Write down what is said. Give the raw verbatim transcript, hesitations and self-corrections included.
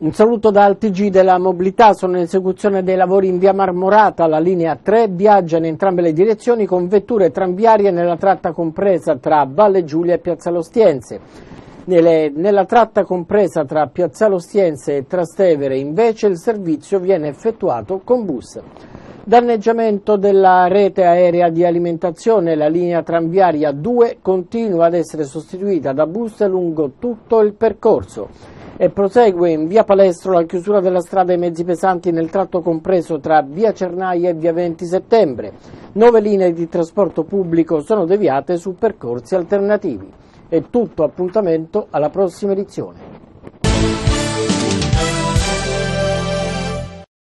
Un saluto dal T G della Mobilità, sono in esecuzione dei lavori in via Marmorata, la linea tre viaggia in entrambe le direzioni con vetture tranviarie nella tratta compresa tra Valle Giulia e Piazzale Ostiense. Nelle, nella tratta compresa tra Piazzale Ostiense e Trastevere invece il servizio viene effettuato con bus. Danneggiamento della rete aerea di alimentazione, la linea tranviaria due continua ad essere sostituita da bus lungo tutto il percorso. E prosegue in via Palestro la chiusura della strada ai mezzi pesanti nel tratto compreso tra via Cernaia e via venti settembre. Nove linee di trasporto pubblico sono deviate su percorsi alternativi. È tutto, appuntamento alla prossima edizione.